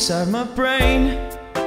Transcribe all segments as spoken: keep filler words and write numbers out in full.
inside my brain.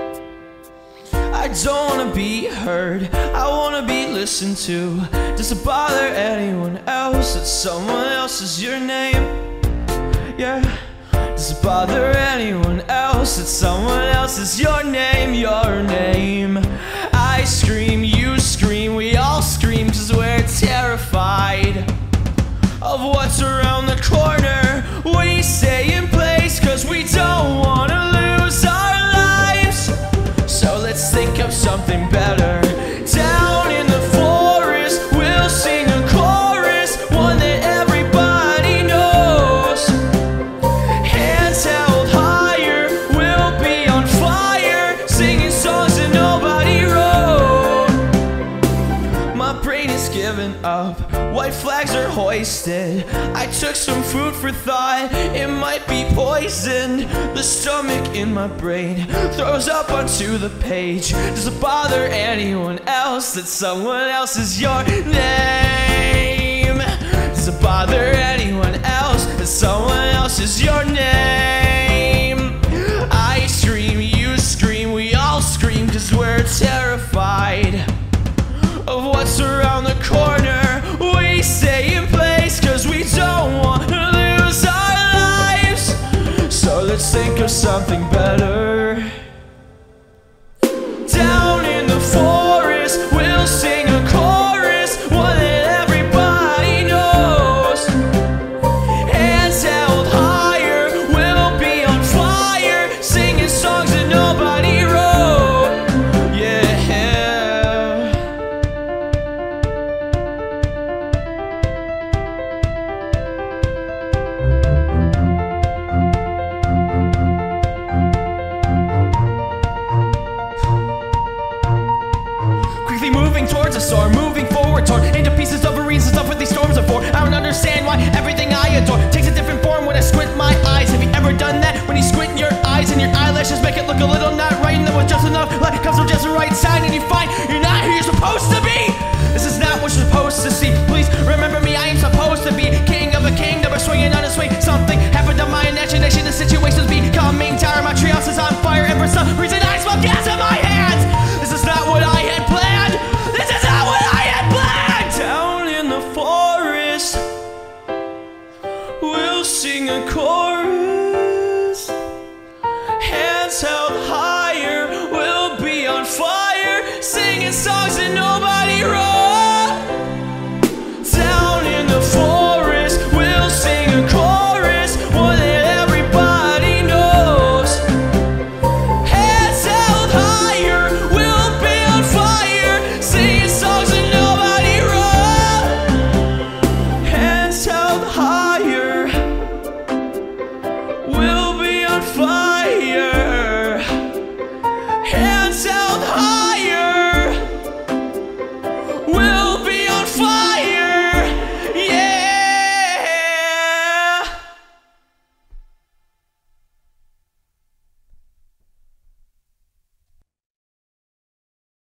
I don't wanna be heard, I wanna be listened to. Does it bother anyone else that someone else is your name? Yeah. Does it bother anyone else that someone else is your name? Your name. I scream, you scream, we all scream, cause we're terrified of what's around the corner. We stay in place cause we don't wanna lose our lives. So let's think of something better. Down in the forest, we'll sing a chorus, one that everybody knows. Hands held higher, we'll be on fire, singing songs that nobody wrote. My brain is giving up, white flags are hoisted. I took some food for thought, it might be poisoned. The stomach in my brain throws up onto the page. Does it bother anyone else that someone else is your name? Does it bother anyone else that someone else is your name? I scream, you scream, we all scream cause we're terrified of what's around the corner. We stay in place cause we don't want to lose our lives. So let's think of something better. Down in the forest, we'll sing a chorus, one that everybody knows. Hands held higher, we'll be on fire, singing songs that nobody wrote. Yeah. Moving towards a storm, moving forward, torn into pieces of marines and stuff what these storms are for. I don't understand why everything I adore takes a different form when I squint my eyes. Have you ever done that? When you squint your eyes and your eyelashes make it look a little not right, and then with just enough light comes from just the right side, and you find you're not who you're supposed to be. This is not what you're supposed to see. Please remember me, I am supposed to be